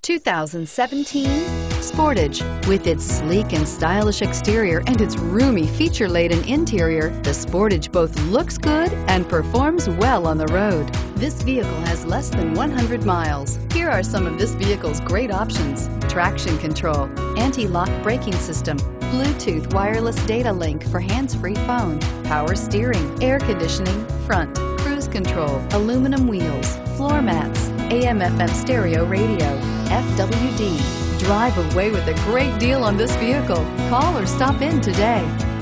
2017 Sportage. With its sleek and stylish exterior and its roomy feature-laden interior, the Sportage both looks good and performs well on the road. This vehicle has less than 100 miles. Here are some of this vehicle's great options: traction control, anti-lock braking system, Bluetooth wireless data link for hands-free phone, power steering, air conditioning, front, cruise control, aluminum wheels, floor mats, AM/FM stereo radio, FWD. Drive away with a great deal on this vehicle. Call or stop in today.